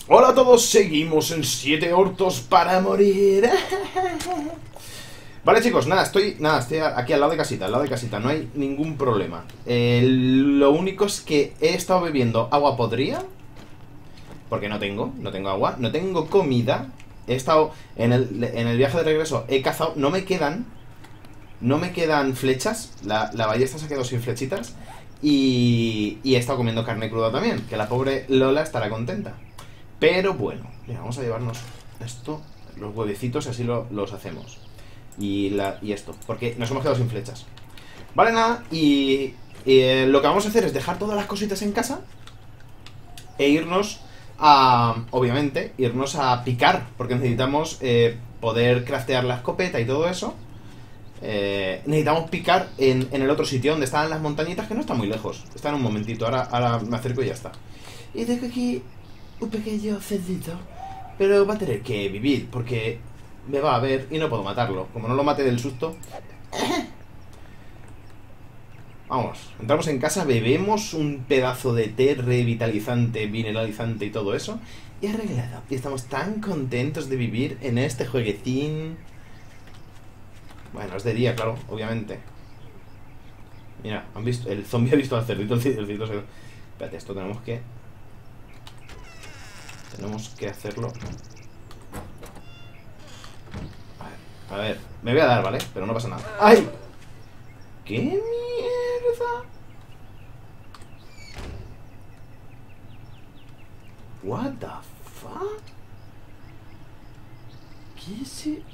Hola a todos, seguimos en 7 hortos para morir. Vale, chicos, estoy aquí al lado de casita, no hay ningún problema. Lo único es que he estado bebiendo agua podrida, porque no tengo agua, no tengo comida. He estado en el viaje de regreso, he cazado, no me quedan flechas, la ballesta se ha quedado sin flechitas. Y he estado comiendo carne cruda también, que la pobre Lola estará contenta. Pero bueno, mira, vamos a llevarnos esto, los huevecitos, así los hacemos. Y esto, porque nos hemos quedado sin flechas. Vale, nada, y lo que vamos a hacer es dejar todas las cositas en casa e irnos a, obviamente, irnos a picar, porque necesitamos poder craftear la escopeta y todo eso. Necesitamos picar en el otro sitio donde están las montañitas, que no está muy lejos. Está en un momentito, ahora me acerco y ya está. Y tengo aquí un pequeño cerdito, pero va a tener que vivir, porque me va a ver y no puedo matarlo. Como no lo mate del susto. Vamos, entramos en casa, bebemos un pedazo de té revitalizante, mineralizante y todo eso, y arreglado. Y estamos tan contentos de vivir en este jueguecín. Bueno, es de día, claro, obviamente. Mira, han visto, el zombie ha visto al cerdito, el cerdito se... Espérate, esto tenemos que hacerlo. A ver, me voy a dar, ¿vale? Pero no pasa nada. ¡Ay! ¡Qué mierda! What the fuck? ¿Qué es eso?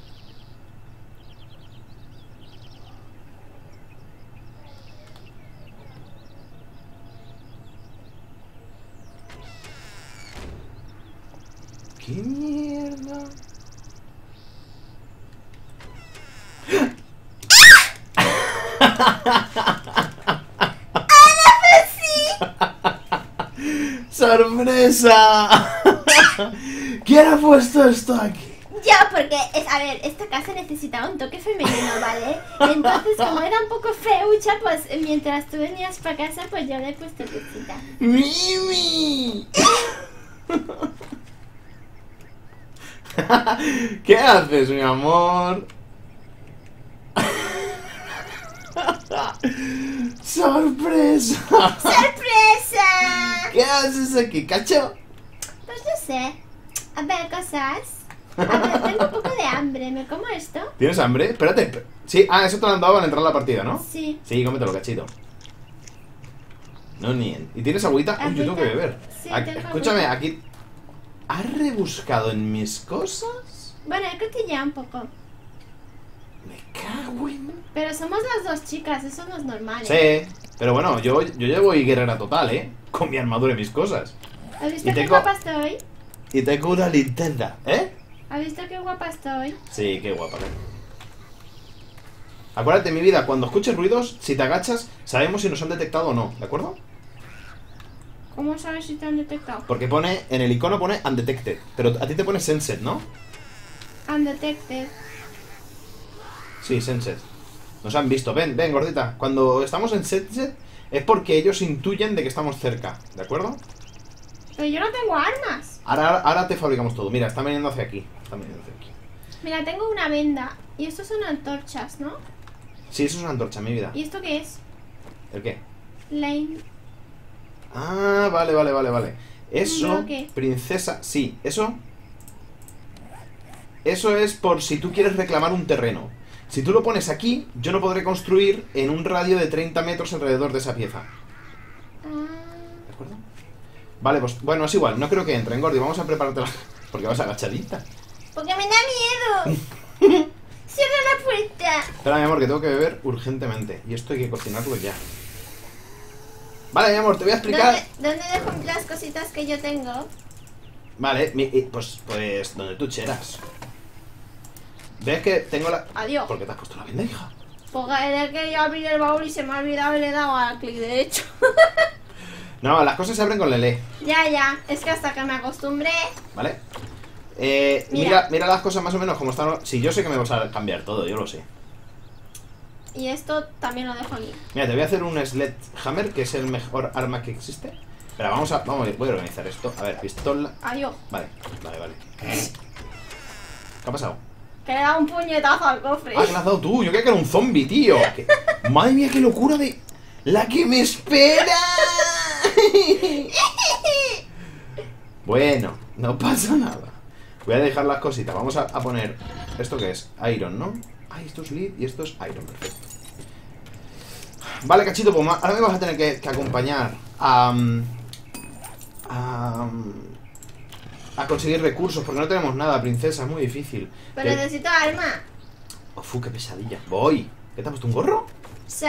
¿Qué mierda? ¡Sorpresa! ¿Quién ha puesto esto aquí? Yo, porque, a ver, esta casa necesitaba un toque femenino, ¿vale? Entonces, como era un poco feucha, pues mientras tú venías para casa, pues yo le he puesto lucita. ¡Mimi! ¿Qué haces, mi amor? ¡Sorpresa! ¡Sorpresa! ¿Qué haces aquí, cacho? Pues no sé. A ver, cosas. A ver, tengo un poco de hambre. ¿Me como esto? ¿Tienes hambre? Espérate. Sí, eso te lo han dado para entrar a la partida, ¿no? Sí. Sí, cómetelo, cachito. No nien. ¿Y tienes agüita? Uy, yo tengo que beber. Sí, Escúchame, agüita. aquí... ¿Has rebuscado en mis cosas? Bueno, he cotilleado un poco. Me cago en... Pero somos las dos chicas, eso no es normal, Sí, pero bueno, yo llevo guerrera total, ¿eh? Con mi armadura y mis cosas. ¿Has visto Y qué tengo- guapa estoy? Y tengo una linterna, ¿eh? ¿Has visto qué guapa estoy? Sí, qué guapa, ¿eh? Acuérdate, mi vida, cuando escuches ruidos, si te agachas, sabemos si nos han detectado o no, ¿de acuerdo? ¿Cómo sabes si te han detectado? Porque pone, en el icono pone undetected, pero a ti te pone sensed, ¿no? Undetected. Sí, sensed. Nos han visto. Ven, gordita. Cuando estamos en sensed es porque ellos intuyen de que estamos cerca, ¿de acuerdo? Pero yo no tengo armas. Ahora te fabricamos todo. Mira, está viniendo hacia aquí. Mira, tengo una venda. Y estos son antorchas, ¿no? Sí, eso es una antorcha, mi vida. ¿Y esto qué es? ¿El qué? Lane. Ah, vale. Eso, bloque. princesa, sí, eso es por si tú quieres reclamar un terreno. Si tú lo pones aquí, yo no podré construir en un radio de 30 metros alrededor de esa pieza. ¿De acuerdo? Vale, pues bueno, es igual, no creo que entren, Gordi, vamos a preparártela. Porque vas agachadita. Porque me da miedo. Cierra la puerta. Espera, mi amor, que tengo que beber urgentemente. Y esto hay que cocinarlo ya. Vale, mi amor, te voy a explicar. ¿Dónde dejo las cositas que yo tengo? Vale, pues donde tú quieras. ¿Ves que tengo la...? Adiós. ¿Por qué te has puesto la venda, hija? Porque es que yo abrí el baúl y se me ha olvidado y le he dado al clic derecho. No, las cosas se abren con Lele, Ya. Es que hasta que me acostumbré. ¿vale? Mira. Mira las cosas más o menos como están. Sí, yo sé que me vas a cambiar todo, yo lo sé. Y esto también lo dejo aquí. Mira, te voy a hacer un sledgehammer, que es el mejor arma que existe. Espera, voy a organizar esto. A ver, pistola. Adiós. Vale. ¿Qué ha pasado? Que le da un puñetazo al cofre. Ah, que lo has dado tú. Yo creía que era un zombie, tío. Madre mía, qué locura de... ¡La que me espera! Bueno, no pasa nada. Voy a dejar las cositas. Vamos a poner... ¿Esto qué es? Iron, ¿no? Ay, esto es lead y esto es iron. Perfecto. Vale, cachito, pues ahora me vas a tener que acompañar a conseguir recursos, porque no tenemos nada, princesa, es muy difícil. Pero necesito arma. Uf, qué pesadilla. Voy. ¿Qué te has puesto, un gorro? ¿Sí?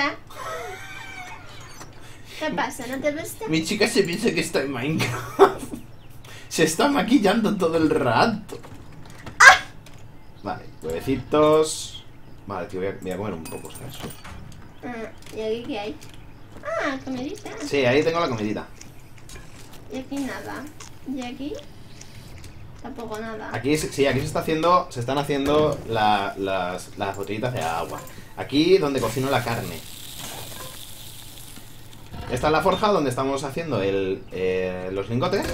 ¿Qué pasa? ¿No te gusta? Mi chica se piensa que está en Minecraft. Se está maquillando todo el rato. ¡Ah! Vale, huevecitos. Vale, tío, voy a comer un poco, ¿sabes? ¿Y aquí qué hay? Ah, comidita. Sí, ahí tengo la comidita. Y aquí nada. ¿Y aquí? Tampoco nada. Aquí sí, aquí se están haciendo las botellitas de agua. Aquí donde cocino la carne. Esta es la forja donde estamos haciendo los lingotes.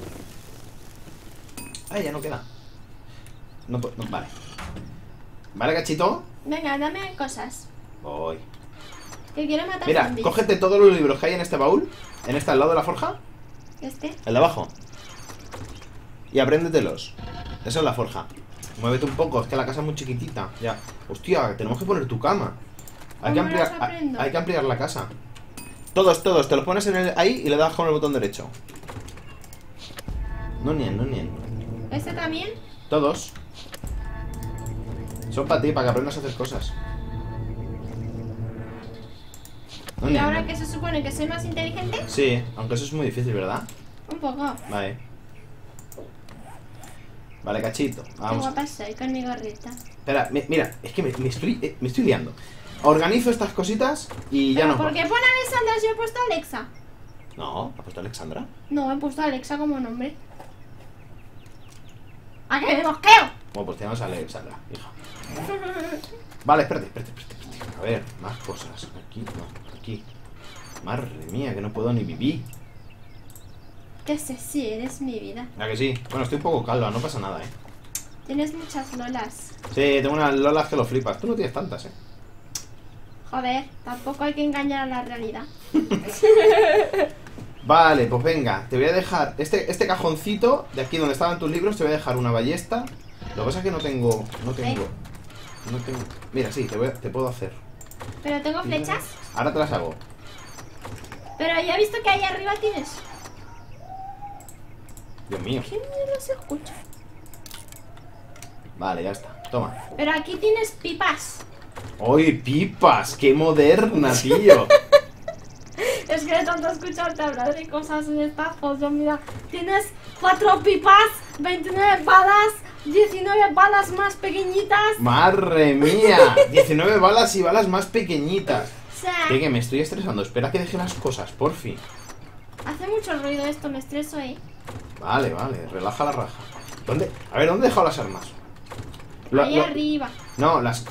Ay, ya no queda. No, vale. Vale, cachito. Venga, dame cosas. Voy. Que quiero matar Mira, zombies. cógete todos los libros que hay en este baúl. En este al lado de la forja. ¿Este? El de abajo. Y apréndetelos. Esa es la forja. Muévete un poco, es que la casa es muy chiquitita. Ya. Hostia, tenemos que poner tu cama. Hay que ¿Cómo los ampliar, aprendo? hay que ampliar la casa. Todos, te los pones ahí y le das con el botón derecho. No nien. ¿Este también? Todos. Son para ti, para que aprendas a hacer cosas. No ¿Y nien. ahora que se supone que soy más inteligente? Sí, aunque eso es muy difícil, ¿verdad? Un poco. Vale. Vale, cachito. Qué Vamos. guapa soy con mi gorrita. Espera, mira, es que me estoy liando. Organizo estas cositas y ya ¿Pero no. por qué pone Alexandra si he puesto Alexa? No, ¿ha puesto Alexandra? No, he puesto Alexa como nombre. ¿A qué me mosqueo? Bueno, pues te llamas Alexandra, hija. Vale, espérate. A ver, más cosas. Aquí, no, aquí. Madre mía, que no puedo ni vivir. ¿Qué sé? Sí, eres mi vida. ¿A que sí? Bueno, estoy un poco calva, no pasa nada, Tienes muchas lolas. Sí, tengo unas lolas que lo flipas. Tú no tienes tantas, Joder, tampoco hay que engañar a la realidad. Vale, pues venga, te voy a dejar este cajoncito de aquí donde estaban tus libros, te voy a dejar una ballesta. Lo que pasa es que no tengo. Mira, sí, te puedo hacer. ¿Pero tengo flechas? Ahora te las hago. Pero ya he visto que ahí arriba tienes. Dios mío. ¿Qué mierda se escucha? Vale, ya está. Toma. Pero aquí tienes pipas. ¡Oye, pipas! ¡Qué moderna, tío! Es que de tanto escucharte hablar de cosas en esta foto, mira, tienes 4 pipas, 29 balas, 19 balas más pequeñitas. ¡Madre mía! 19 balas y balas más pequeñitas. O sea, Que me estoy estresando. Espera que deje las cosas, porfi. hace mucho ruido esto, me estreso, Vale, relaja la raja. ¿Dónde? A ver, ¿dónde he dejado las armas? Ahí arriba. No, las...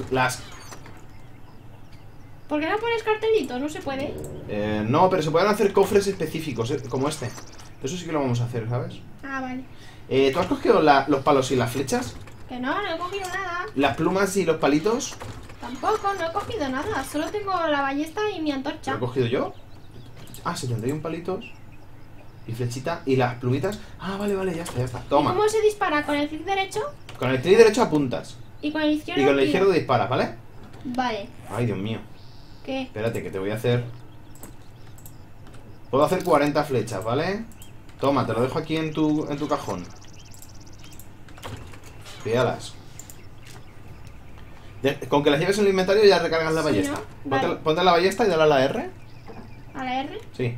¿Por qué no pones cartelito? No se puede. No, pero se pueden hacer cofres específicos, como este. Eso sí que lo vamos a hacer, ¿sabes? Ah, vale. ¿Tú has cogido los palos y las flechas? Que no he cogido nada. ¿Las plumas y los palitos? Tampoco, no he cogido nada. Solo tengo la ballesta y mi ¿Lo antorcha. he cogido yo? Ah, 71 palitos. Y flechita. ¿Y las plumitas? Ah, vale, ya está. ¿Y Toma. cómo se dispara? ¿Con el clic derecho? Con el clic derecho apuntas. Y con el izquierdo. Y con el tiro. izquierdo disparas, ¿vale? Vale. Ay, Dios mío. ¿Qué? Espérate, que te voy a hacer... Puedo hacer 40 flechas, ¿vale? Toma, te lo dejo aquí en tu cajón. Pídalas. Con que las lleves en el inventario ya recargas la Sí, ballesta. ¿no? Vale. Ponte la ballesta y dale a la R. ¿A la R? Sí.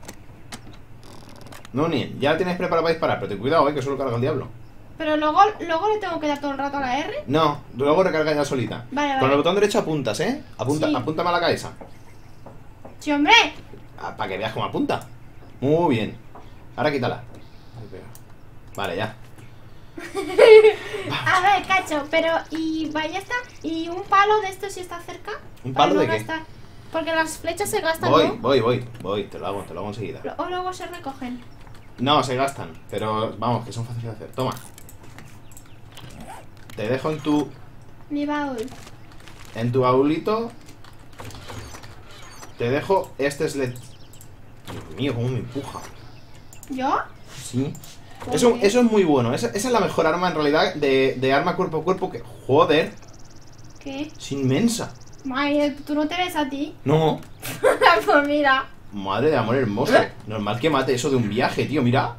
No, ni. Ya la tienes preparada para disparar, pero ten cuidado, que solo carga el diablo. Pero luego le tengo que dar todo el rato a la R. No, luego recarga ya solita. Vale. Con el botón derecho apuntas, Sí. Apúntame a la cabeza. ¡Sí, hombre! Para que veas cómo apunta. Muy bien. Ahora quítala. Vale, ya. A ver, cacho, pero ¿y ballesta? ¿Y un palo de esto si está cerca? ¿Un Para palo no de qué? gastar. Porque las flechas se gastan, Voy, ¿no? voy, te lo hago enseguida. O luego se recogen. No, se gastan, pero vamos, que son fáciles de hacer. Toma. Te dejo Mi baúl. en tu baulito. Te dejo este sled. Dios mío, cómo me empuja. ¿Yo? Sí. Joder. Eso es muy bueno. Esa es la mejor arma en realidad de arma cuerpo a cuerpo que. Joder, ¿Qué? es inmensa. Madre, ¿tú no te ves a ti? No. Pues mira. Madre de amor hermoso. Normal que mate eso de un viaje, tío, mira.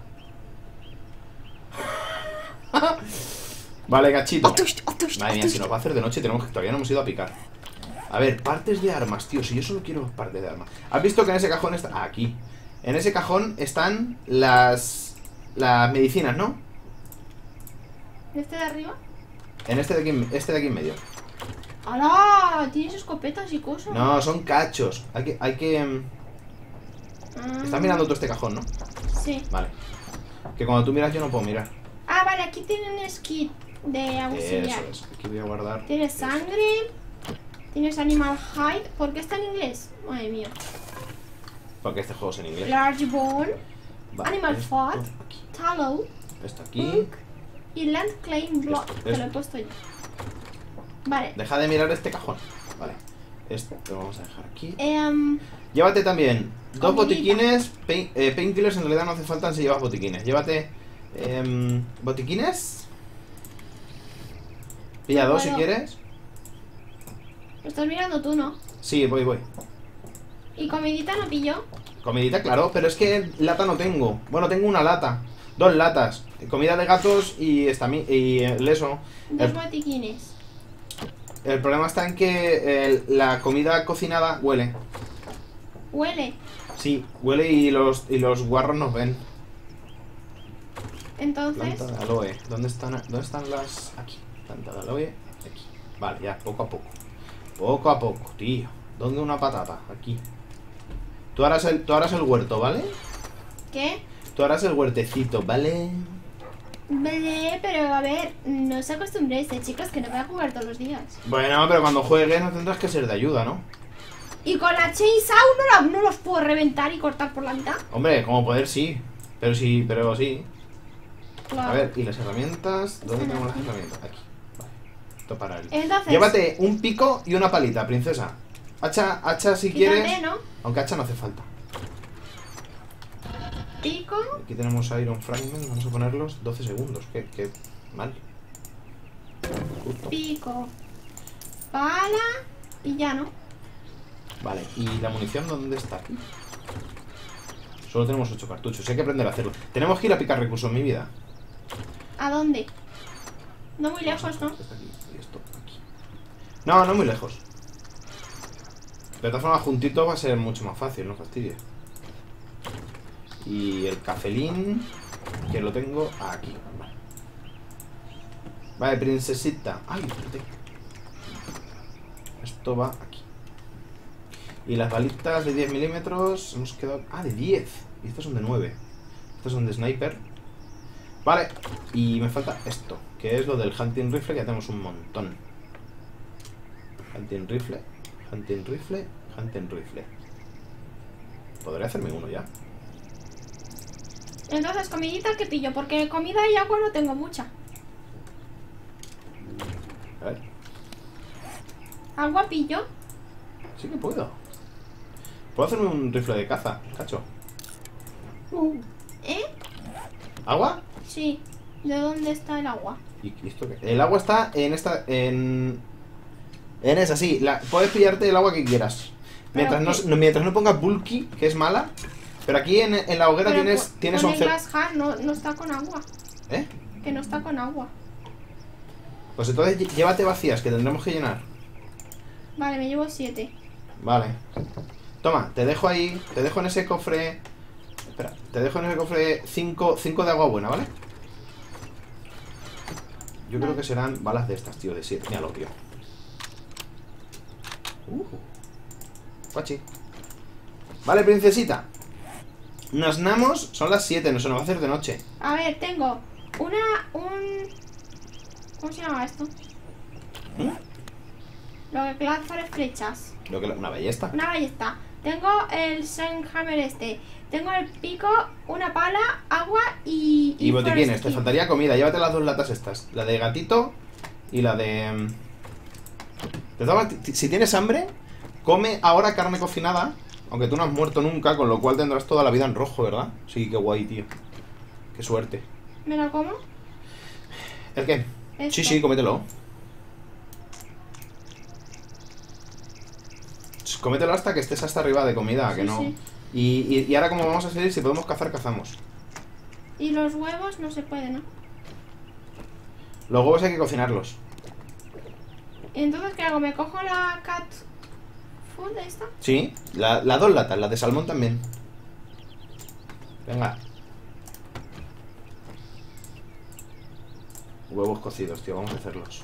Vale, cachito. Madre mía, si nos va a hacer de noche tenemos que todavía no hemos ido a picar. A ver, partes de armas, tío. Si yo solo quiero partes de armas. ¿Has visto que en ese cajón está? Ah, aquí. En ese cajón están las medicinas, ¿no? ¿Este de arriba? En este de aquí en medio. ¡Hala! ¿Tienes escopetas y cosas? No, son cachos. Hay que. Ah, Estás mirando tú este cajón, ¿no? Sí. Vale. Que cuando tú miras yo no puedo mirar. Ah, vale, aquí tienes kit de auxiliar. Eso es. Aquí voy a guardar. Tienes sangre. Tienes animal hide. ¿Por qué está en inglés? Madre mía. Porque este juego es en inglés. Large bone. Vale, Animal esto fat. aquí. Tallow. Esto aquí. Ink. Y land claim block. Esto, Te lo he esto. puesto yo. Vale. Deja de mirar este cajón. Vale. Esto lo vamos a dejar aquí. Em, Llévate también dos Comidita. botiquines. Painkillers en realidad no hace falta si llevas botiquines. Llévate botiquines. Pilla No dos si puedo. quieres. lo estás mirando tú, ¿no? Sí, voy. ¿Y comidita no pillo? Comidita, claro, pero es que lata no tengo. Bueno, tengo una lata. 2 latas. Comida de gatos y eso. Dos botiquines. El problema está en que la comida cocinada huele. Huele. Sí, huele y los guarros nos ven. Entonces, Planta de aloe. ¿Dónde están las...? Aquí. Planta de aloe. Aquí. Vale, ya, poco a poco. Poco a poco, tío. ¿Dónde una patata? Aquí. Tú harás el huerto, ¿vale? ¿qué? Tú harás el huertecito, ¿vale? Vale, pero a ver, no os acostumbréis, chicos, que no voy a jugar todos los días. Bueno, pero cuando juegues no tendrás que ser de ayuda, ¿no? Y con la chainsaw no los puedo reventar y cortar por la mitad. Hombre, como poder sí. Pero sí. Claro. A ver, ¿y las herramientas? ¿Dónde tengo las herramientas? Aquí. Vale. Esto para él. Entonces, Llévate un pico y una palita, princesa. Hacha si quítate, quieres. ¿no? Aunque hacha no hace falta. Pico. Aquí tenemos Iron Fragment. Vamos a ponerlos 12 segundos. Qué mal. Justo. Pico. Pala. Y ya, ¿no? Vale, ¿y la munición dónde está? Aquí. Solo tenemos 8 cartuchos. Hay que aprender a hacerlo. Tenemos que ir a picar recursos, mi vida. ¿A dónde? No muy lejos, ¿no? Esto aquí, y esto aquí. No, no muy lejos. De todas formas, juntito va a ser mucho más fácil, no fastidies. Y el cafelín, que lo tengo aquí. Vale, vale, princesita. Ay, espérate. Esto va aquí. Y las balitas de 10 milímetros hemos quedado... Ah, de 10. Y estas son de 9. Estas son de sniper. Vale. Y me falta esto, que es lo del hunting rifle, que ya tenemos un montón. Hunting rifle, hunting rifle, hunting rifle. Podría hacerme uno ya. Entonces, comidita que pillo, porque comida y agua no tengo mucha. A ver. Agua pillo. Sí que puedo. Puedo hacerme un rifle de caza, cacho. ¿Eh? ¿Agua? Sí. ¿De dónde está el agua? ¿Y esto qué? El agua está en esta... En esa, sí. Puedes pillarte el agua que quieras. Mientras no pongas bulky, que es mala. Pero aquí en la hoguera Pero tienes con 11... el gas hard no está con agua. ¿Eh? Que no está con agua. Pues entonces llévate vacías, que tendremos que llenar. Vale, me llevo 7. Vale. Toma, te dejo ahí. Te dejo en ese cofre... Espera, te dejo en ese cofre 5 de agua buena, ¿vale? Yo creo que serán balas de estas, tío, de 7. Mira, lo tío. Guachi. Vale, princesita. Nos namos, son las 7, no se nos va a hacer de noche. A ver, tengo ¿cómo se llama esto? Lo que quiero hacer es flechas. Una ballesta. Una ballesta. Tengo el Sandhammer este. Tengo el pico, una pala, agua Y botiquines, forest te key. faltaría comida. Llévate las 2 latas estas. La de gatito y la de... Si tienes hambre, come ahora carne cocinada. Aunque tú no has muerto nunca, con lo cual tendrás toda la vida en rojo, ¿verdad? Sí, qué guay, tío. Qué suerte. ¿Me lo como? ¿El qué? Esto. Sí, cómetelo. Cómetelo hasta que estés hasta arriba de comida, que Sí, no... sí. Y ahora como vamos a salir, si podemos cazar, cazamos. Y los huevos no se pueden, ¿no? Los huevos hay que cocinarlos. ¿Y entonces qué hago? ¿Me cojo la cat food esta? Sí, las 2 latas, las de salmón también. Venga. Huevos cocidos, tío, vamos a hacerlos.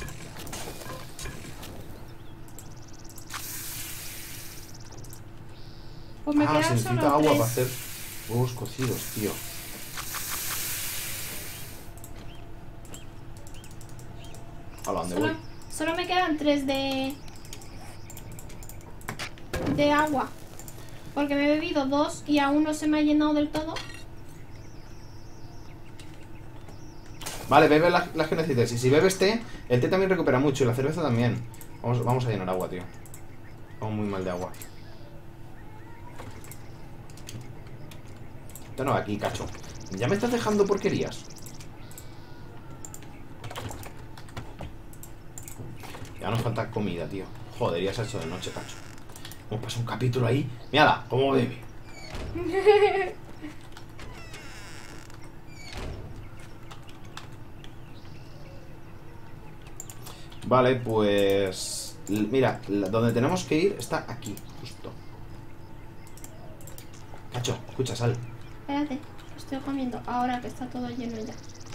Pues me Se quedan necesita solo agua 3. para hacer huevos cocidos, tío. ¿A dónde voy? Solo me quedan 3 de agua. Porque me he bebido 2 y aún no se me ha llenado del todo. Vale, bebe las que necesites. Y si bebes té, el té también recupera mucho y la cerveza también. Vamos a llenar agua, tío. Vamos muy mal de agua. Esto no va aquí, cacho. Ya me estás dejando porquerías. Ya nos falta comida, tío. Joder, ya se ha hecho de noche, cacho. Hemos pasado un capítulo ahí. Mírala, cómo bebe. Vale, pues... Mira, donde tenemos que ir está aquí, justo. Cacho, escucha, sal. Espérate, estoy comiendo ahora que está todo lleno ya.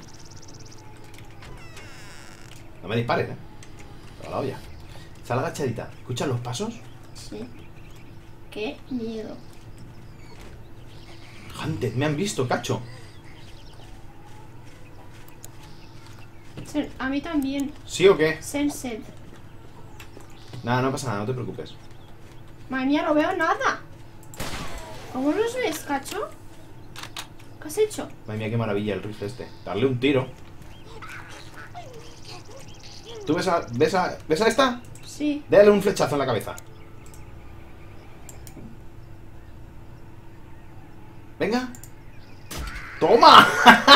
No me dispares, Toda la olla. Sal agachadita. ¿Escuchas los pasos? Sí. Qué miedo. Hunted, me han visto, cacho. A mí también. ¿Sí o qué? Sensed. Nada, no pasa nada, no te preocupes. Madre mía, no veo nada. ¿Cómo los ves, cacho? ¿Qué has hecho? Madre mía, qué maravilla el rifle este. Darle un tiro. ¿Tú ves a esta? Sí. Dale un flechazo en la cabeza. Venga. ¡Toma!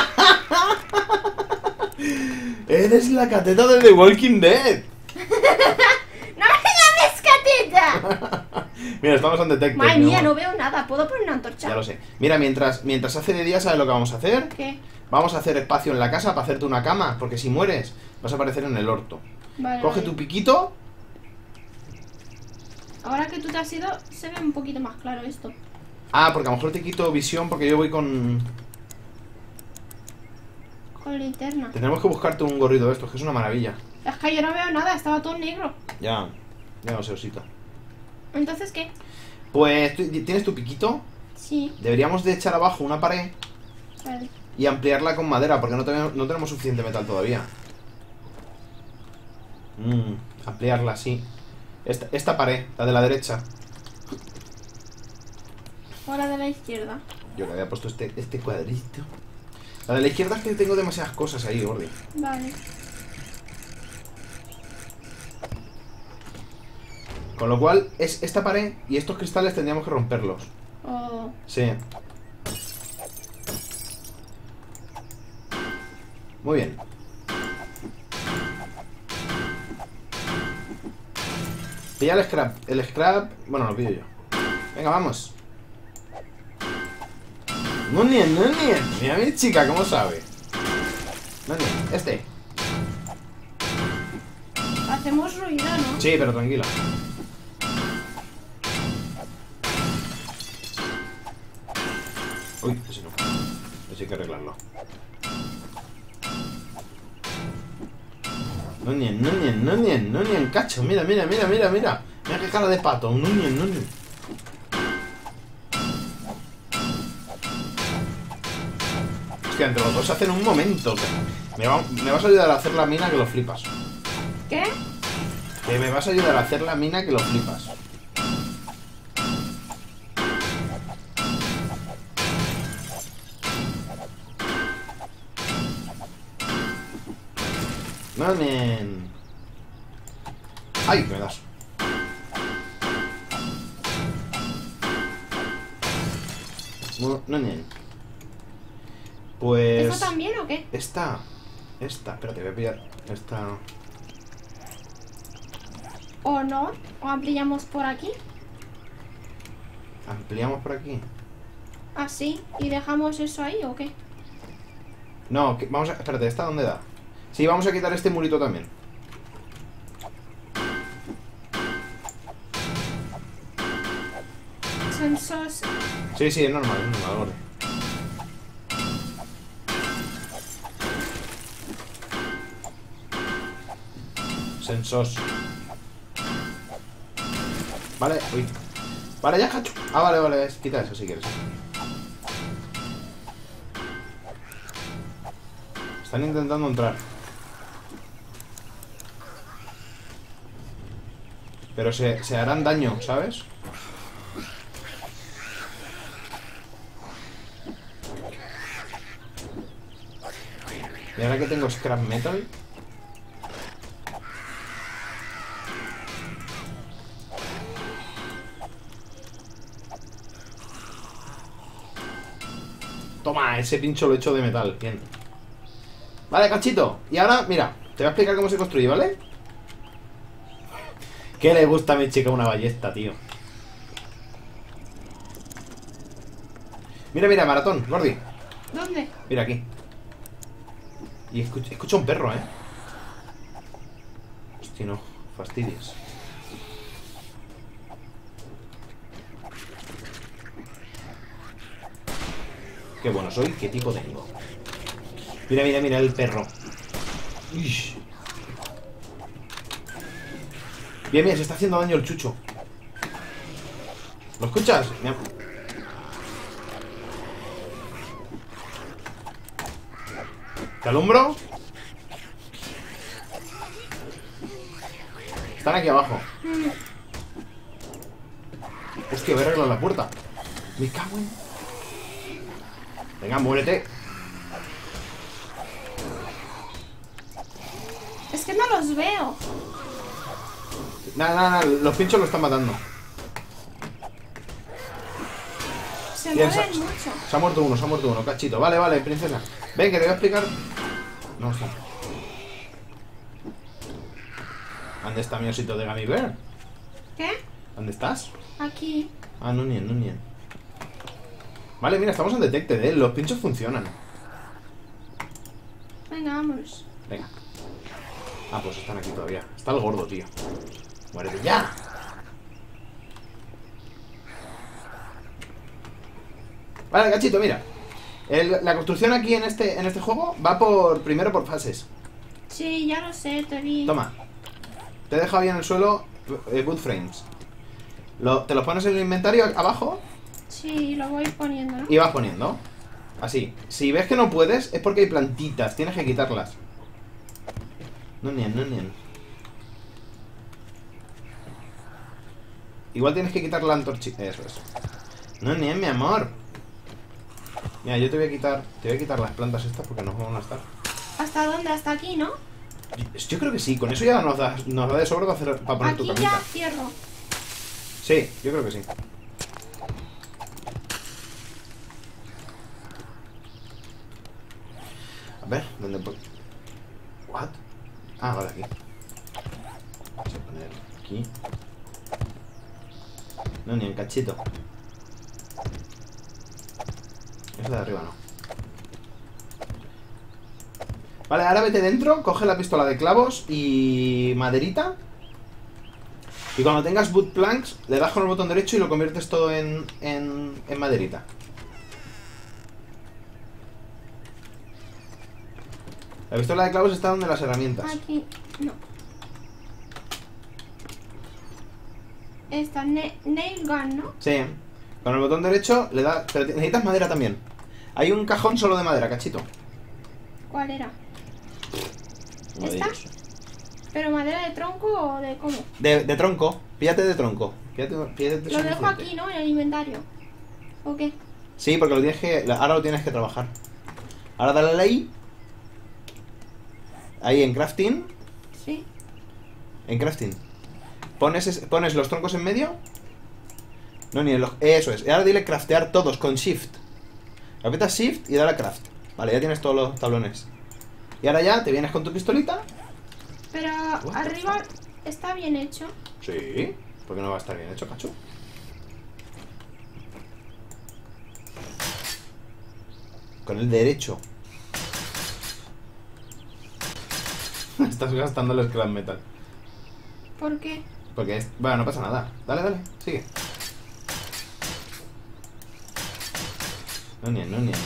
Eres la cateta de The Walking Dead. ¡No me llames cateta! Mira, estamos en Detective. Madre mi mía, amor. no veo nada. ¿Puedo poner una antorcha? Ya lo sé. Mira, mientras hace de día, ¿sabes lo que vamos a hacer? ¿Qué? Vamos a hacer espacio en la casa para hacerte una cama. Porque si mueres, vas a aparecer en el orto. Vale, Coge vale. tu piquito. Ahora que tú te has ido, se ve un poquito más claro esto. Ah, porque a lo mejor te quito visión porque yo voy con... Con linterna. Tenemos que buscarte un gorrito de estos, que es una maravilla. Es que yo no veo nada, estaba todo negro. Ya lo sé, osito. ¿Entonces qué? Pues, ¿tienes tu piquito? Sí. Deberíamos de echar abajo una pared Vale. y ampliarla con madera, porque no tenemos suficiente metal todavía. Ampliarla así. Esta pared, la de la derecha. O la de la izquierda. Yo le había puesto este cuadrito. La de la izquierda es que tengo demasiadas cosas ahí, Gordi. Vale. Con lo cual, es esta pared y estos cristales tendríamos que romperlos. Oh. Sí. Muy bien. Pilla el scrap. El scrap... Bueno, lo pillo yo. Venga, vamos. Nunien. Mira mi chica, ¿cómo sabe? Nunien, este. Hacemos ruido, ¿no? Sí, pero tranquila. Uy, ese no. Ese hay que arreglarlo. Nunien, cacho. Mira. Mira qué cara de pato. Nunien. Hostia, entre los dos se hacen un momento. Me vas a ayudar a hacer la mina que lo flipas. ¿Qué? Que me vas a ayudar a hacer la mina que lo flipas. ¡Mamen! ¡Ay, me das! No, pues... ¿Eso también o qué? Esta, espérate, voy a pillar esta... ¿O no? ¿O ampliamos por aquí? Ampliamos por aquí. Así. ¿Y dejamos eso ahí o qué? No, vamos a... Espérate, ¿esta dónde da? Sí, vamos a quitar este murito también. Sensos. Sí, sí, es normal, gordo. Sensos. Vale, uy. Vale, ya, cacho. Ah, vale, vale, quita eso si quieres. Están intentando entrar. Pero se harán daño, ¿sabes? Y ahora que tengo scrap metal. Toma, ese pincho lo he hecho de metal. Bien. Vale, cachito. Y ahora, mira, te voy a explicar cómo se construye, ¿vale? ¿Qué le gusta a mi chica una ballesta, tío? Mira, mira, maratón, Gordi. ¿Dónde? Mira aquí. Y escucha un perro, ¿eh? Hostia, no, fastidies. Qué bueno soy, qué tipo tengo. Mira, mira, mira el perro. Ish. Bien, bien, se está haciendo daño el chucho. ¿Lo escuchas? Mira. ¿Te alumbro? Están aquí abajo. Hostia, voy a arreglar la puerta. Me cago en... Venga, muérete. Es que no los veo. Nada, nada, nada, los pinchos lo están matando. Se Bien, mueven mucho. se ha muerto uno, cachito. Vale, vale, princesa. Ven, que te voy a explicar. No sé. ¿Dónde está mi osito de Gummy Bear? ¿Qué? ¿Dónde estás? Aquí. Ah, no nien, no nien. Vale, mira, estamos en Detected, ¿eh? Los pinchos funcionan. Venga, vámonos. Venga. Ah, pues están aquí todavía. Está el gordo, tío. Muérete ya. Vale, cachito, mira. La construcción aquí en este juego va primero por fases. Sí, ya lo sé, te vi. Toma. Te he dejado ahí en el suelo wood frames. Te los pones en el inventario abajo Sí, lo voy poniendo, ¿no? y vas poniendo. Así. Si ves que no puedes, es porque hay plantitas. Tienes que quitarlas. No nien, no nien. Igual tienes que quitar la antorchita. Eso es. No nien, mi amor. Mira, yo te voy a quitar las plantas estas porque nos van a estar. ¿Hasta dónde? Hasta aquí, ¿no? Yo creo que sí, con eso ya nos da de sobra para poner tu Aquí camita. ya cierro. Sí, yo creo que sí. A ver, ¿dónde puedo? ¿What? Ah, vale, aquí. Vamos a poner aquí. No, ni en cachito. Eso de arriba no. Vale, ahora vete dentro, coge la pistola de clavos y maderita. Y cuando tengas wood planks, le das con el botón derecho y lo conviertes todo en maderita. La pistola de clavos está donde las herramientas. Aquí, no. Esta, nail gun, ¿no? Sí. Con el botón derecho le das... Pero necesitas madera también. Hay un cajón solo de madera, cachito. ¿Cuál era? Uno de ¿Esta? ellos. ¿Pero madera de tronco o de cómo? De tronco. Píllate de tronco. Píllate Lo dejo suficiente. aquí, ¿no? En el inventario. ¿O qué? Sí, porque lo tienes que... Ahora lo tienes que trabajar. Ahora dale ahí. Ahí en crafting. Sí. En crafting. Pones los troncos en medio. No, ni en los... Eso es. Y ahora dile craftear todos con shift. Apretas shift y dale a craft. Vale, ya tienes todos los tablones. Y ahora ya te vienes con tu pistolita. Pero arriba está bien hecho. Sí. ¿Por qué no va a estar bien hecho, cacho? Con el derecho. Estás gastando el scrap metal. ¿Por qué? Porque es... Bueno, no pasa nada. Dale, dale, sigue. No nien, no nien.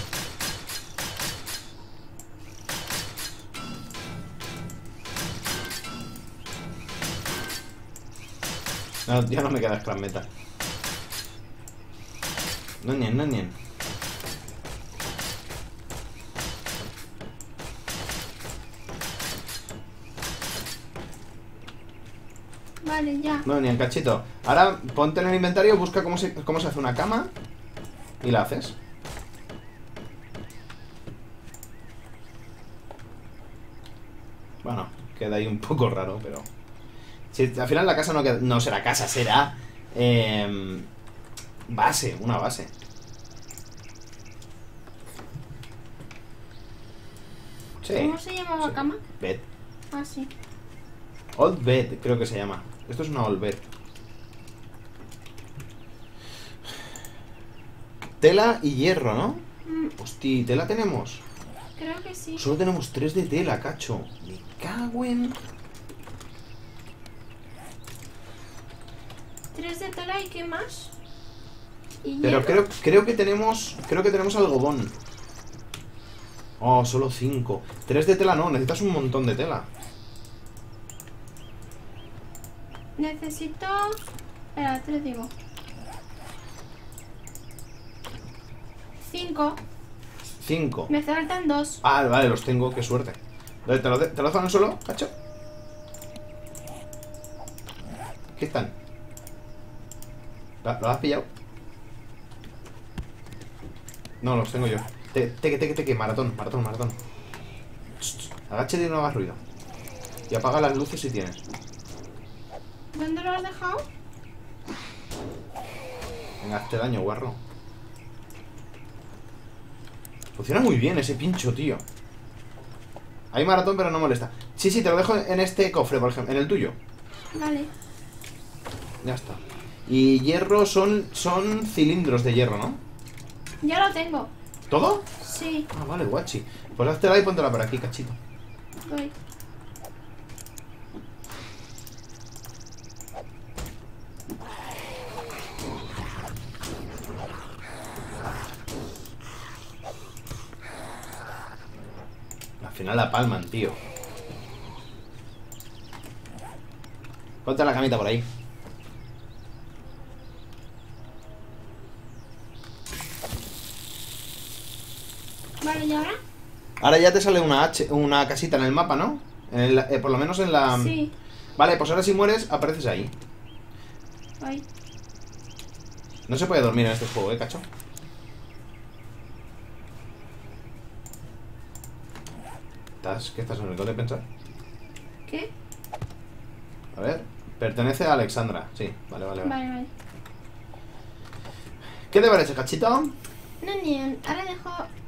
No, ya no me queda scrap metal. No nien, no nien. Vale, ya. No, ni en cachito. Ahora ponte en el inventario, busca cómo se hace una cama y la haces. Bueno, queda ahí un poco raro, pero... Si, al final la casa no será casa, será... base, una base. Sí. ¿Cómo se llamaba Sí. cama? Bed. Ah, sí. Old bed, creo que se llama. Esto es una old bed. Tela y hierro, ¿no? Hostia, ¿tela tenemos? Creo que sí. Solo tenemos 3 de tela, cacho. Me cago en... 3 de tela y qué más. Y Pero hierro. creo que tenemos algodón. Oh, solo 5. 3 de tela no, necesitas un montón de tela. Necesito... Espera, te lo digo. 5. 5. Me faltan 2. Ah, vale, los tengo, qué suerte. ¿Te lo dejan solo, cacho? ¿Qué están? ¿Lo has pillado? No, los tengo yo. Teque, maratón. Agáchate y no hagas ruido. Y apaga las luces si tienes. ¿Dónde lo has dejado? Venga, hazte daño, guarro. Funciona muy bien ese pincho, tío. Hay maratón, pero no molesta. Sí, te lo dejo en este cofre, por ejemplo. En el tuyo. Vale. Ya está. Y hierro son cilindros de hierro, ¿no? Ya lo tengo. ¿Todo? Sí, Ah, vale, guachi. Pues háztela y póntela por aquí, cachito. voy. Al final la palman, tío. Ponte la camita por ahí. Vale, ¿y ahora? Ahora ya te sale una casita en el mapa, ¿no? Por lo menos en la... Sí, Vale, pues ahora si mueres, apareces ahí. voy. No se puede dormir en este juego, cacho. ¿Qué estás en el gol de pensar? ¿Qué? A ver, pertenece a Alexandra. Sí, vale. Vale. ¿Qué te parece, cachito? No, ni ahora dejo...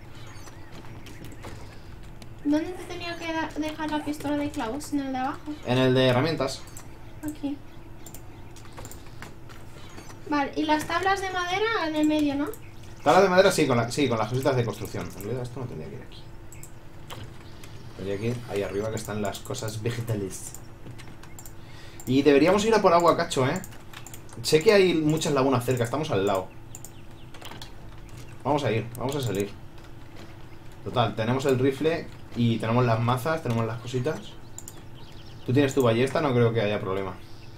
¿Dónde te tenía que dejar la pistola de clavos? ¿En el de abajo? En el de herramientas. Aquí. Vale, y las tablas de madera en el medio, ¿no? Tablas de madera, sí, con las cositas de construcción. En realidad esto no tendría que ir aquí. Tendría que ir ahí arriba, que están las cosas vegetales. Y deberíamos ir a por agua, cacho, ¿eh? Sé que hay muchas lagunas cerca, estamos al lado. Vamos a salir. Total, tenemos el rifle y tenemos las mazas, tenemos las cositas. Tú tienes tu ballesta, no creo que haya problema.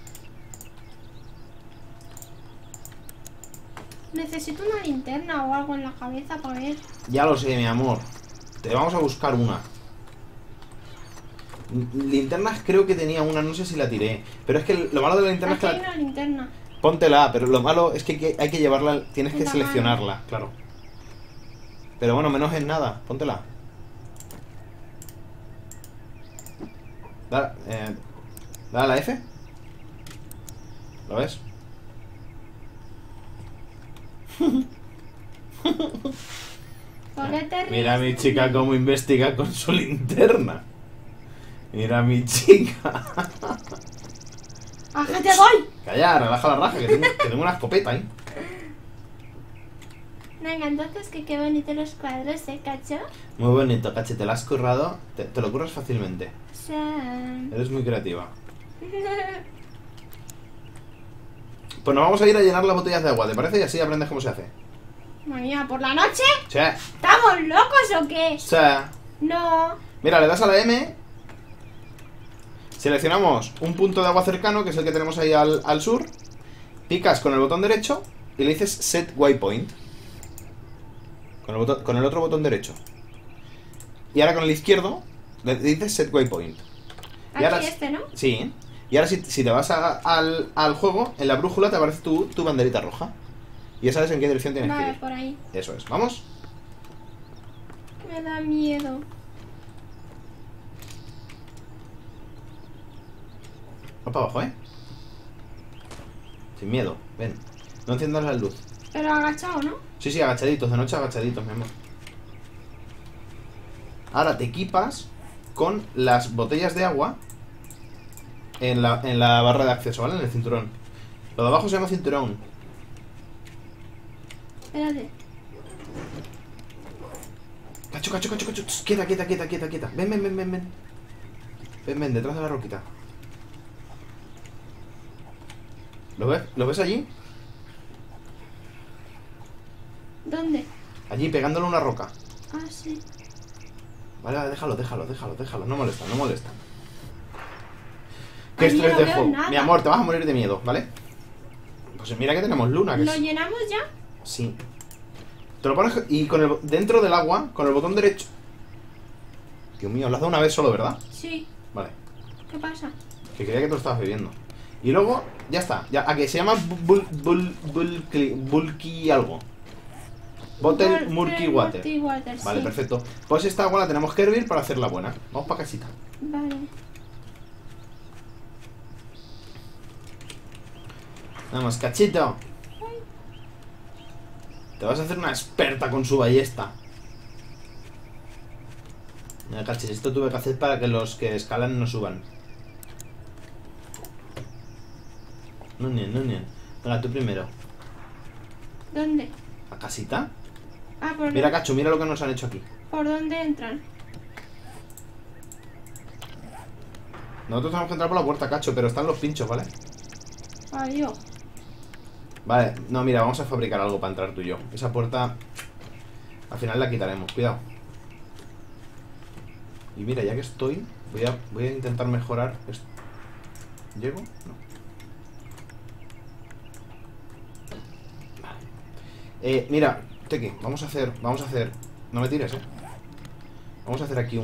Necesito una linterna o algo en la cabeza para ver. Ya lo sé, mi amor. Te vamos a buscar una. Linternas creo que tenía una, no sé si la tiré. Pero es que lo malo de la linterna es Aquí que hay una linterna. póntela, pero lo malo es que hay que llevarla, tienes que En la seleccionarla, claro. Pero bueno, menos es nada, póntela. Dale a la F. ¿Lo ves? ¿Por qué te ríes? Mira a mi chica cómo investiga con su linterna. Mira a mi chica. ¡Ah, que te doy! Calla, relaja la raja, que tengo una escopeta ahí. Venga, entonces que qué bonitos los cuadros, Cacho? Muy bonito, Cache, te la has currado. Te lo curras fácilmente. Sí. Eres muy creativa. Pues nos vamos a ir a llenar las botellas de agua, ¿te parece? Y así aprendes cómo se hace. Mañana por la noche. Sí. ¿Estamos locos o qué? Sí. No. Mira, le das a la M. Seleccionamos un punto de agua cercano, que es el que tenemos ahí al sur. Picas con el botón derecho y le dices Set Waypoint. Con el otro botón derecho. Y ahora con el izquierdo le dices Set Waypoint. Y Aquí ahora, este, ¿no? sí. Y ahora si te vas al juego, en la brújula te aparece tu banderita roja. Y ya sabes en qué dirección tienes que Vale, ir. por ahí. Eso es. ¿Vamos? Me da miedo. Va para abajo, ¿eh? Sin miedo. Ven. No enciendas la luz. Pero agachado, ¿no? Sí, sí, agachaditos. De noche agachaditos, mi amor. Ahora te equipas con las botellas de agua en la barra de acceso, ¿vale? En el cinturón. Lo de abajo se llama cinturón. Espérate. Cacho, cacho, cacho, cacho. Quieta, quieta, quieta, quieta, quieta. Ven, ven, ven, ven, ven. Ven, ven, detrás de la roquita. ¿Lo ves? ¿Lo ves allí? ¿Dónde? Allí, pegándole una roca. Ah, sí. Vale, vale, déjalo, déjalo, déjalo, déjalo. No molesta, no molesta. ¿Qué Ay, estrés no de veo juego? nada. Mi amor, te vas a morir de miedo, ¿vale? Pues mira que tenemos luna, que ¿Lo es... llenamos ya? Sí. Te lo pones y dentro del agua, con el botón derecho. Dios mío, lo has dado una vez solo, ¿verdad? Sí. Vale. ¿Qué pasa? Que creía que tú lo estabas bebiendo. Y luego, ya está. Ya, a que se llama bulky algo. Bottle Murky Water. Murky Water, Vale, sí. perfecto. Pues esta agua la tenemos que hervir para hacerla buena. Vamos para casita. Vale. Vamos, cachito. Te vas a hacer una experta con su ballesta. Mira, cachis, esto tuve que hacer para que los que escalan no suban. No, ni, no, ni. Venga, tú primero. ¿Dónde? ¿A casita? Ah, ¿por Mira, cacho, mira lo que nos han hecho aquí. ¿Por dónde entran? Nosotros tenemos que entrar por la puerta, cacho, pero están los pinchos, ¿vale? Adiós. Vale, no, mira, vamos a fabricar algo para entrar tú y yo. Esa puerta al final la quitaremos, cuidado. Y mira, ya que estoy, voy a intentar mejorar esto. ¿Llego? No. Vale. Mira, Teque, vamos a hacer... No me tires, Vamos a hacer aquí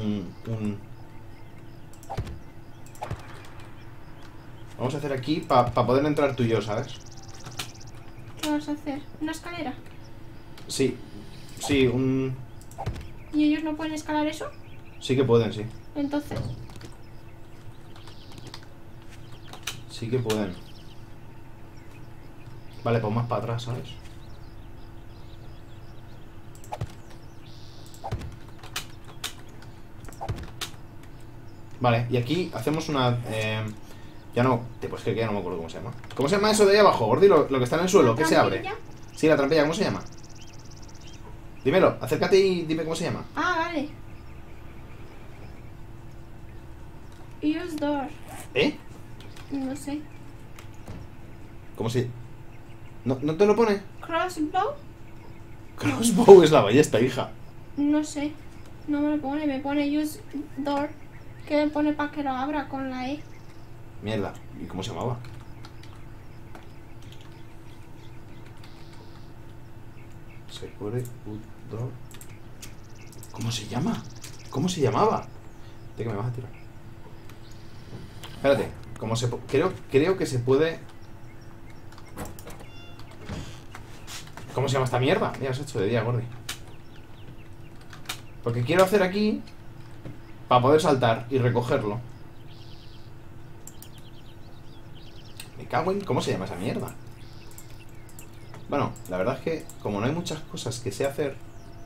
Vamos a hacer aquí para poder entrar tú y yo, ¿sabes? ¿Qué vas a hacer? ¿Una escalera? Sí, sí, ¿Y ellos no pueden escalar eso? Sí que pueden, sí. Entonces. Sí que pueden. Vale, pues más para atrás, ¿sabes? Vale, y aquí hacemos una... ya no... Pues que ya no me acuerdo cómo se llama. ¿Cómo se llama eso de ahí abajo, Gordi? Lo que está en el suelo, ¿qué se abre? ¿Trampilla? Sí, la trampilla, ¿cómo se llama? Dímelo, acércate y dime cómo se llama. Ah, vale. Use door. ¿Eh? No sé. ¿Cómo se...? ¿No te lo pone? Crossbow. Crossbow es la ballesta, hija. No sé. No me lo pone. Me pone use door. Que me pone para que lo abra con la E. Mierda, ¿y cómo se llamaba? ¿Cómo se llama? ¿Cómo se llamaba? ¿De qué me vas a tirar? Espérate, ¿cómo se creo que se puede... ¿Cómo se llama esta mierda? Ya has hecho de día, Gordi. Porque quiero hacer aquí para poder saltar y recogerlo. Me cago en... ¿Cómo se llama esa mierda? Bueno, la verdad es que como no hay muchas cosas que sé hacer...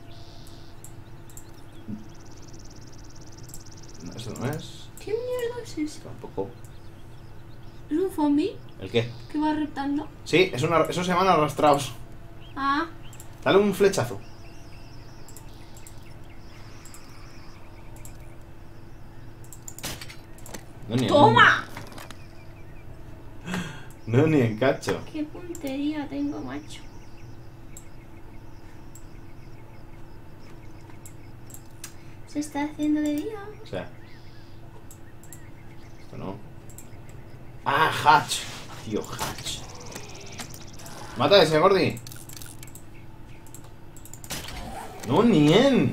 No, eso no es... ¿Qué mierda es eso? Tampoco... ¿Es un zombie ¿El qué? que va reptando? Sí, eso se llaman arrastrados. Ah, Dale un flechazo. No, ni ¡toma! No, ni en cacho. ¡Qué puntería tengo, macho! Se está haciendo de día. O sea... Esto no. ¡Ah, Hatch! Tío, Hatch. ¡Mata a ese, Gordi! ¡No, ni en!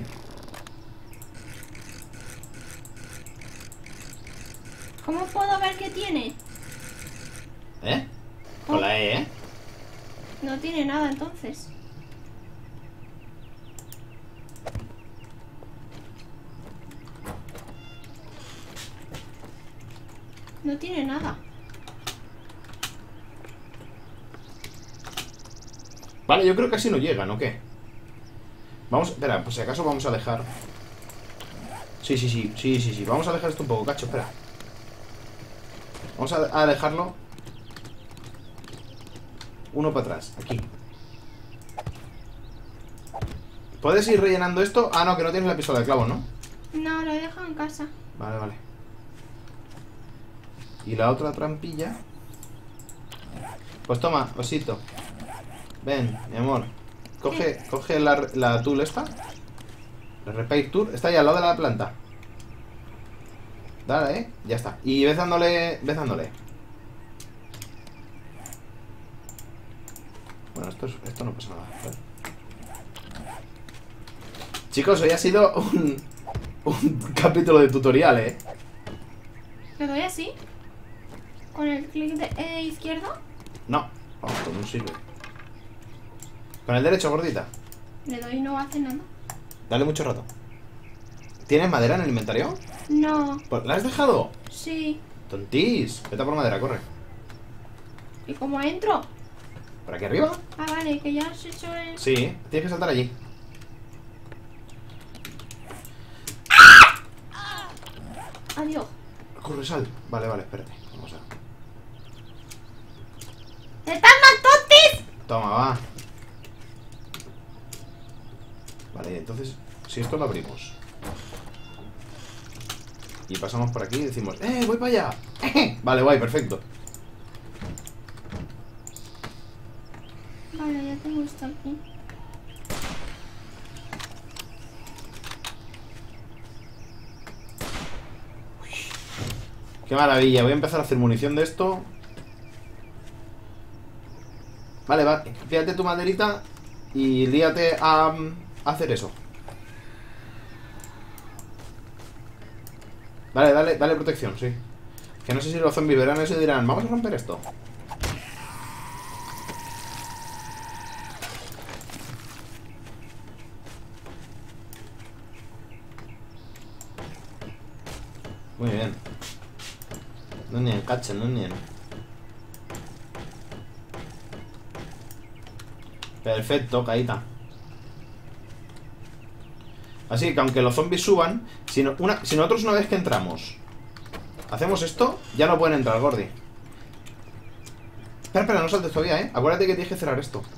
¿Cómo puedo ver qué tiene? ¿Eh? Con la E, ¿eh? No tiene nada entonces. No tiene nada. Vale, yo creo que así no llegan, ¿o qué? Vamos, espera, pues si acaso vamos a dejar... Sí. Vamos a dejar esto un poco, cacho, espera. Vamos a dejarlo... Uno para atrás, aquí. ¿Puedes ir rellenando esto? Ah, no, que no tienes la pistola de clavo, ¿no? No, lo he dejado en casa. Vale. Y la otra trampilla... Pues toma, osito. Ven, mi amor. Coge la tool esta. La repair tool. Está ahí al lado de la planta. Dale, ya está. Y ves dándole. Bueno, esto no pasa nada. Vale. Chicos, hoy ha sido un capítulo de tutorial, ¿eh? ¿Le doy así? ¿Con el clic de izquierdo? No, vamos, no sirve. Con el derecho, gordita. Le doy y no hace nada. Dale mucho rato. ¿Tienes madera en el inventario? No. ¿La has dejado? Sí. Tontis. Vete a por madera, corre. ¿Y cómo entro? ¿Por aquí arriba? Ah, vale, que ya has hecho el... Sí, tienes que saltar allí. Adiós. Corre, sal. Vale, espérate. Vamos a... ¡Están más tontis! Toma, va. Vale, entonces, si esto lo abrimos y pasamos por aquí y decimos, voy para allá. Vale, guay, perfecto. Vale, ya tengo esto aquí. Qué maravilla, voy a empezar a hacer munición de esto. Vale, va, fíjate tu maderita y líate a hacer eso. Dale protección, sí. Que no sé si los zombies verán eso y dirán, vamos a romper esto. Muy bien. No ni en cacha, no ni en... Perfecto, caíta. Así que aunque los zombies suban, si nosotros una vez que entramos hacemos esto, ya no pueden entrar, Gordi. Espera, no saltes todavía, ¿eh? Acuérdate que tienes que cerrar esto.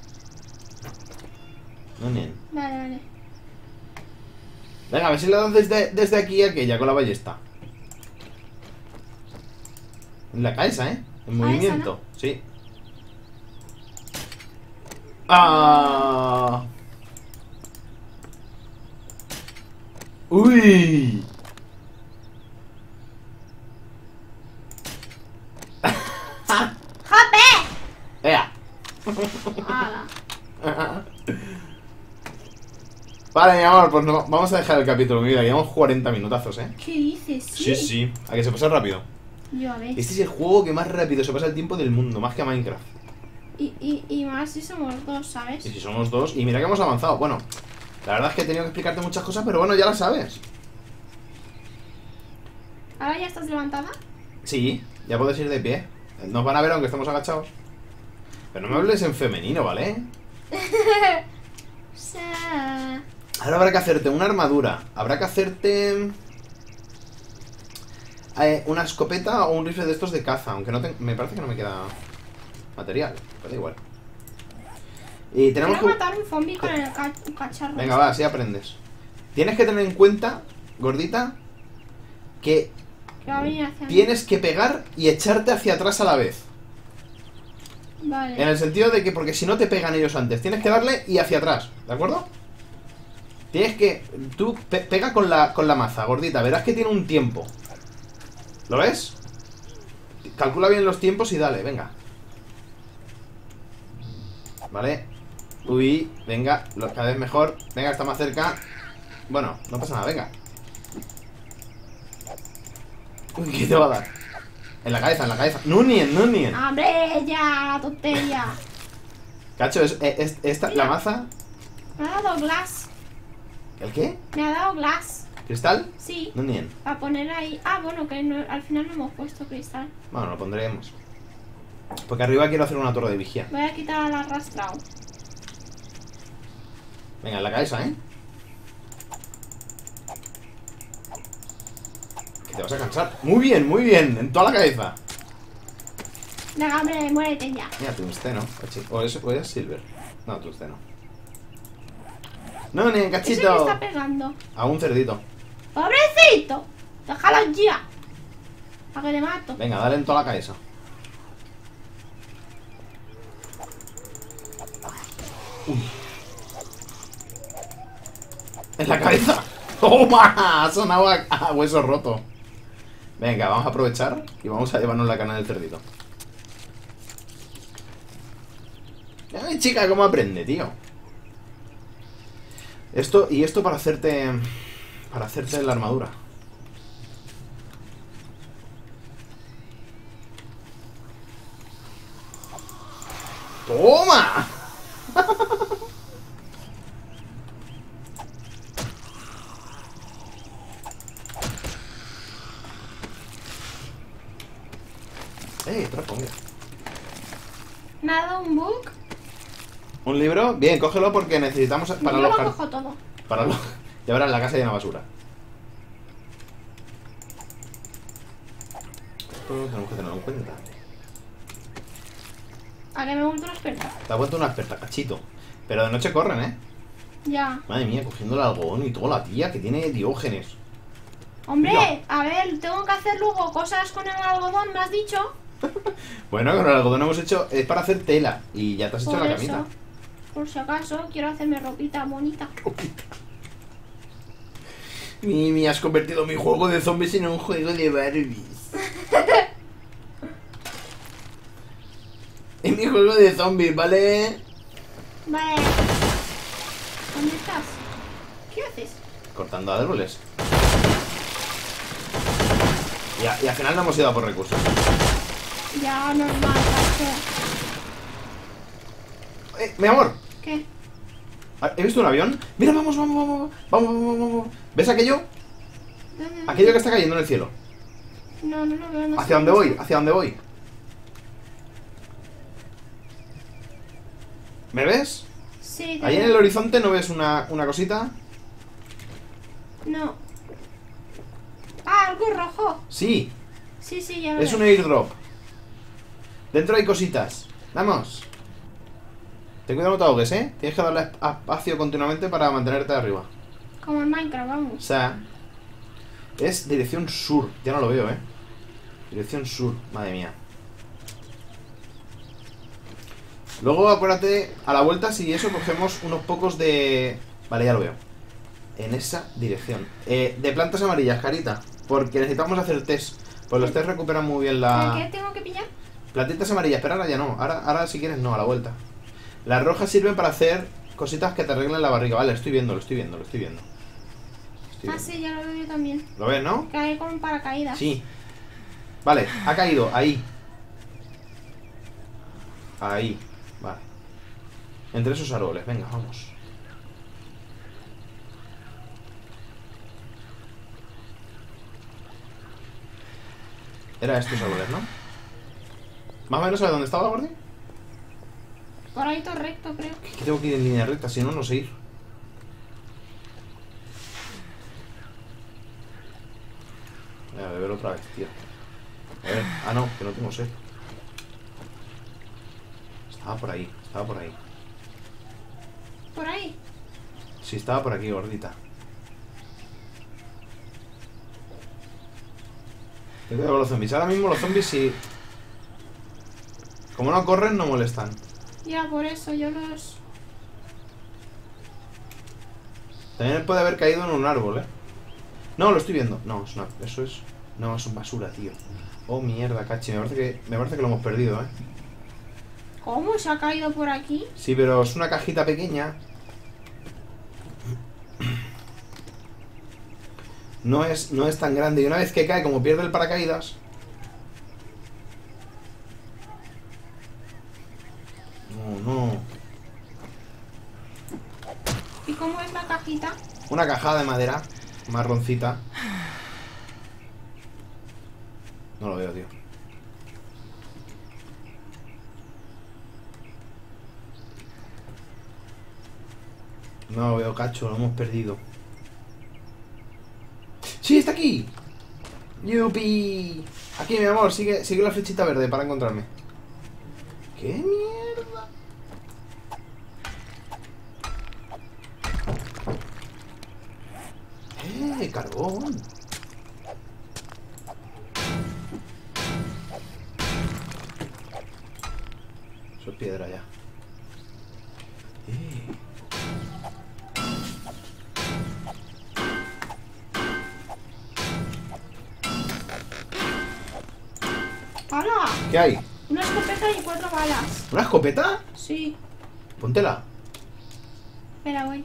No, ni en... Vale. Venga, a ver si le das desde aquí a aquella con la ballesta. En la cabeza, ¿eh? En movimiento, ¿no? sí. ¡Ah! ¡Uy! ¡Jope! ¡Ea! ¡Hala! Vale, mi amor, pues vamos a dejar el capítulo, mi vida. Llevamos 40 minutazos, ¿eh? ¿Qué dices? Sí. A que se pase rápido. Yo a ver. Este es el juego que más rápido se pasa el tiempo del mundo, más que a Minecraft. Y más si somos dos, ¿sabes? Y si somos dos, y mira que hemos avanzado. Bueno, la verdad es que he tenido que explicarte muchas cosas, pero bueno, ya las sabes. ¿Ahora ya estás levantada? Sí, ya puedes ir de pie. Nos van a ver aunque estemos agachados. Pero no me hables en femenino, ¿vale? O sea... Ahora habrá que hacerte una armadura. Habrá que hacerte... una escopeta o un rifle de estos de caza. Aunque no me parece que no me queda material. Pero da igual. Y tenemos Quiero que... matar un zombie con el cacharro. Venga, va, así aprendes. Tienes que tener en cuenta, gordita, que Que va a venir hacia mí. tienes que pegar y echarte hacia atrás a la vez. Vale. En el sentido de que, porque si no te pegan ellos antes, tienes que darle y hacia atrás, ¿de acuerdo? Tienes que... Tú pega con la maza, gordita, verás que tiene un tiempo. ¿Lo ves? Calcula bien los tiempos y dale, venga. Vale. Uy, venga, cada vez mejor. Venga, está más cerca. Bueno, no pasa nada, venga. Uy, ¿qué te va a dar? En la cabeza, en la cabeza. ¡Nunien, Nunien! ¡Hombre, ya! ¡Tontería! Cacho, esta, la maza. Me ha dado glass. ¿El qué? Me ha dado glass. ¿Cristal? Sí. Nunien. Para poner ahí... Ah, bueno, que no, al final no hemos puesto cristal. Bueno, lo pondremos. Porque arriba quiero hacer una torre de vigía. Voy a quitar el arrastrado. Venga, en la cabeza, ¿eh? Que te vas a cansar. Muy bien, en toda la cabeza. Venga, hombre, muérete ya. Mira, tungsteno. O es silver. No, tungsteno. No, ni en ¿Ese me cachito. está pegando? A un cerdito. ¡Pobrecito! ¡Déjalo ya! ¿Para que te mato? Venga, dale en toda la cabeza. Uy. En la cabeza. ¡Toma! Ha sonado a hueso roto. Venga, vamos a aprovechar y vamos a llevarnos la cana del cerdito. Ay, chica, cómo aprende, tío. Esto para hacerte la armadura. ¡Toma! Trapo, mira. ¿Me ha dado un book? ¿Un libro? Bien, cógelo porque necesitamos para Yo lo alojar. cojo todo. Para lo... Ya verás, la casa llena de basura. Esto tenemos que tenerlo en cuenta. ¿A que me he vuelto una experta? Te ha vuelto una experta, cachito. Pero de noche corren, ¿eh? Ya. Madre mía, cogiendo el algodón y toda la tía que tiene diógenes. Hombre, Ya. a ver, tengo que hacer luego cosas con el algodón, ¿me has dicho? Bueno, con el algodón hemos hecho... Es para hacer tela. Y ya te has hecho Por la eso. camita. Por si acaso, quiero hacerme ropita bonita. Me has convertido mi juego de zombies en un juego de Barbies. En mi juego de zombies, ¿vale? Vale. ¿Dónde estás? ¿Qué haces? Cortando árboles. Y al final no hemos ido a por recursos. Ya, normal, Pacho. Mi amor, ¿Qué? ¿he visto un avión? Mira, vamos. ¿Ves aquello? ¿Dónde? Aquello que está cayendo en el cielo. No lo veo. No sé ¿Hacia dónde voy? ¿Hacia dónde voy? ¿Me ves? Sí, te Ahí en veo. el horizonte no ves una cosita. No. Ah, algo rojo. Sí, Sí, ya lo es veo. un airdrop. Dentro hay cositas. Vamos. Ten cuidado, no te ahogues, ¿eh? Tienes que darle espacio continuamente para mantenerte arriba. Como en Minecraft, O vamos. sea, es dirección sur. Ya no lo veo, ¿eh? Dirección sur, madre mía. Luego acuérdate, a la vuelta, si eso, cogemos unos pocos de... Vale, ya lo veo. En esa dirección. De plantas amarillas, carita. Porque necesitamos hacer test. Pues los test recuperan muy bien la... ¿Qué tengo que pillar? Plantitas amarillas, pero ahora ya no. Ahora si quieres no, a la vuelta. Las rojas sirven para hacer cositas que te arreglen la barriga. Vale, lo estoy viendo. Ah, sí, ya lo veo yo también. ¿Lo ves, no? Que hay como un paracaídas. Sí. Vale, ha caído, ahí. Ahí, vale. Entre esos árboles, venga, vamos. Era estos árboles, ¿no? Más o menos a dónde estaba, Gordy. Por ahí todo recto, creo. Que tengo que ir en línea recta, si no, no sé ir. Voy a beber otra vez, tío. A ver, ah no, que no tengo sed. Estaba por ahí, estaba por ahí. ¿Por ahí? Sí, estaba por aquí, gordita. Ten cuidado con los zombies. Ahora mismo los zombies sí. Como no corren, no molestan. Ya, por eso yo los... También puede haber caído en un árbol, ¿eh? No, lo estoy viendo. No, es una... Eso es... No, es basura, tío. Oh, mierda, cachi. Me parece que lo hemos perdido, ¿eh? ¿Cómo? ¿Se ha caído por aquí? Sí, pero es una cajita pequeña. No es tan grande. Y una vez que cae, como pierde el paracaídas... No. ¿Y cómo es la cajita? Una cajada de madera marroncita. No lo veo, tío. No lo veo, cacho, lo hemos perdido. ¡Sí, está aquí! ¡Yupi! Aquí, mi amor, sigue la flechita verde para encontrarme. ¡Qué mierda! ¡Carbón! Eso es piedra ya. ¡Hala! ¿Qué hay? Una escopeta y 4 balas. ¿Una escopeta? Sí. Póntela. Espera, voy.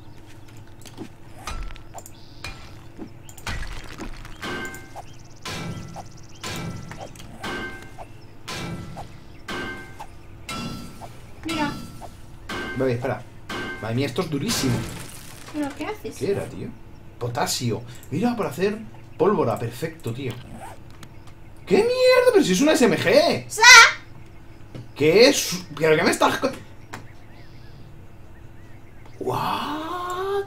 Mira. Vale, espera. Madre mía, esto es durísimo. ¿Pero qué haces? ¿Qué era, tío? Potasio. Mira, para hacer pólvora. Perfecto, tío. ¿Qué mierda? Pero si es una SMG. ¿Qué es? ¿Pero qué me estás...? ¿What?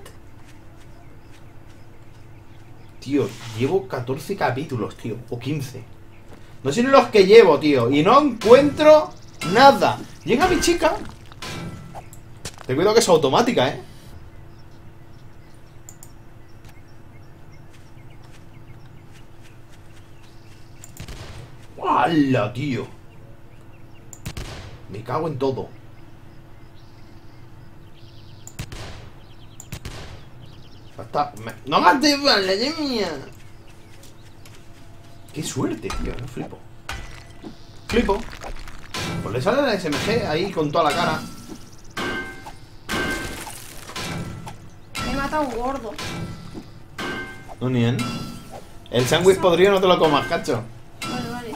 Tío, llevo 14 capítulos, tío. O 15. No sé ni los que llevo, tío. Y no encuentro nada. Llega mi chica. Ten cuidado que es automática, ¿eh? ¡Hala, tío! Me cago en todo. Hasta... ¡No mates, vale, mía! ¡Qué suerte, tío! No flipo. Flipo. Pues le sale la SMG ahí con toda la cara. Me mata un gordo. No, ni en. El sándwich podrido no te lo comas, cacho. Vale.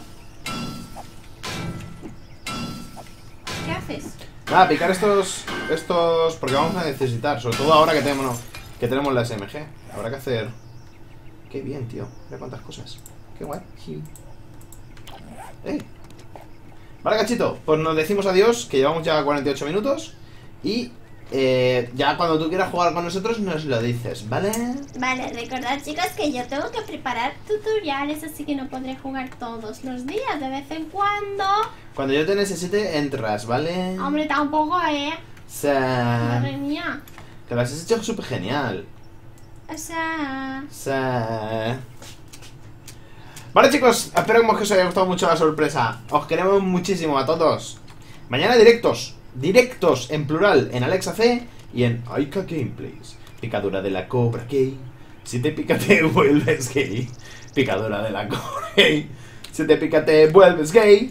¿Qué haces? Nada, picar estos... Porque vamos a necesitar. Sobre todo ahora que tenemos la SMG. Habrá que hacer... Qué bien, tío. Mira cuántas cosas. Qué guay. Sí. Vale, cachito. Pues nos decimos adiós, que llevamos ya 48 minutos. Y... ya cuando tú quieras jugar con nosotros nos lo dices, ¿vale? Vale, recordad, chicos, que yo tengo que preparar tutoriales, así que no podré jugar todos los días, de vez en cuando. Cuando yo te necesite, entras, ¿vale? Hombre, tampoco, O sea... Madre mía. Que lo has hecho súper genial. O sea... Vale, chicos, espero que os haya gustado mucho la sorpresa. Os queremos muchísimo a todos. Mañana directos en plural en Alexa C y en Aika Gameplays. Picadura de la cobra gay. Si te pica te vuelves gay. Picadura de la cobra gay. Si te pica te vuelves gay.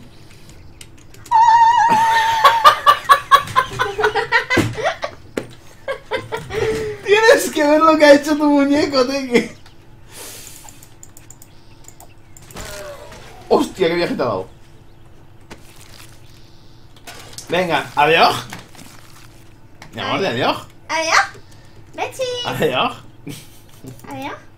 Tienes que ver lo que ha hecho tu muñeco, Teque. ¡Oh! Hostia, qué viaje te ha dado. Venga, adiós. Mi amor, de adiós. Adiós. Betsy. Adiós. Adiós.